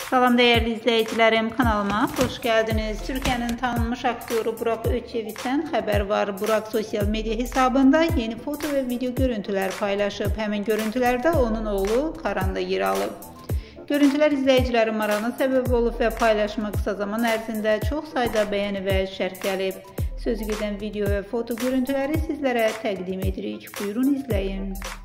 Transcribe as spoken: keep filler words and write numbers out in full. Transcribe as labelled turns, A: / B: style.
A: Salam değerli izleyicilerim, kanalıma hoş geldiniz. Türkiye'nin tanınmış aktörü Burak Özçivit'ten haber var. Burak sosyal medya hesabında yeni foto ve video görüntüler paylaşıp hemen görüntülerde onun oğlu Karan da yer alıb. Görüntüler izleyicilerin marağına sebep olup ve paylaşma kısa zaman ərzində çok sayıda beğeni ve şərh gəlib. Sözü gedən video ve foto görüntüleri sizlere təqdim edirik. Buyurun izleyin.